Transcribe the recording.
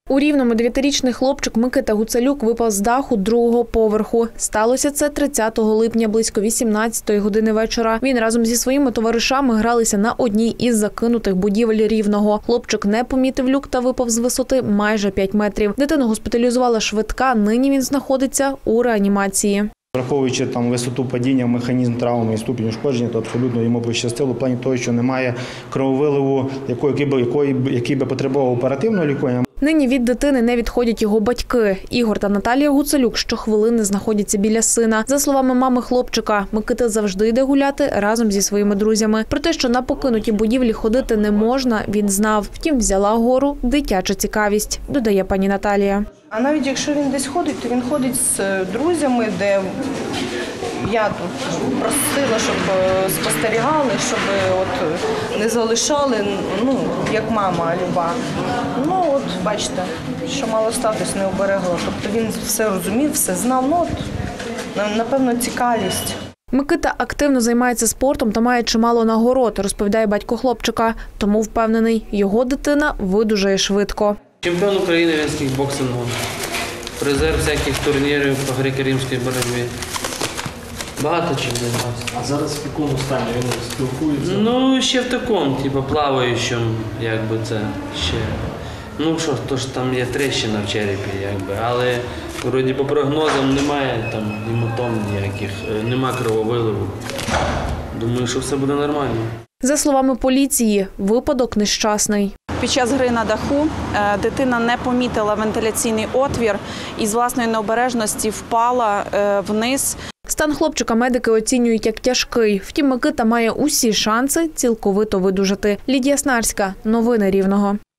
У Рівному 9-річний хлопчик Микита Гуцалюк випав з даху другого поверху. Сталося це 30 липня близько 18-ї години вечора. Він разом зі своїми товаришами гралися на одній із закинутих будівель Рівного. Хлопчик не помітив люк та випав з висоти майже 5 метрів. Дитину госпіталізувала швидка, нині він знаходиться у реанімації. Враховуючи висоту падіння, механізм травми і ступінь ушкодження, то абсолютно йому пощастило в плані того, що немає крововиливу, який би потребував оперативного лікування. Нині від дитини не відходять його батьки. Ігор та Наталія Гуцалюк щохвилини знаходяться біля сина. За словами мами хлопчика, Микита завжди йде гуляти разом зі своїми друзями. Про те, що на покинуті будівлі ходити не можна, він знав. Втім, взяла гору дитяча цікавість, додає пані Наталія. А навіть якщо він десь ходить, то він ходить з друзями, де я тут просила, щоб спостерігали, щоб не залишали, як мама люба. Бачите, що мало статус не оберегло. Тобто він все розумів, все знав, напевно, цікавість. Микита активно займається спортом та має чимало нагород, розповідає батько хлопчика. Тому впевнений, його дитина видужає швидко. Чемпіон України він з кікбоксингу, призер всяких турнірів по греко-римській боротьбі. Багато чим займався. А зараз в якому стані він спілкується? Ще в такому, плаваючому, це ще. То ж там є тріщина в черепі, але вроді по прогнозам немає гематом ніяких, немає крововиливу. Думаю, що все буде нормально. За словами поліції, випадок нещасний. Під час гри на даху дитина не помітила вентиляційний отвір і з власної необережності впала вниз. Стан хлопчика медики оцінюють як тяжкий. Втім, Микита має усі шанси цілковито видужати. Лідія Снарська. Новини Рівного.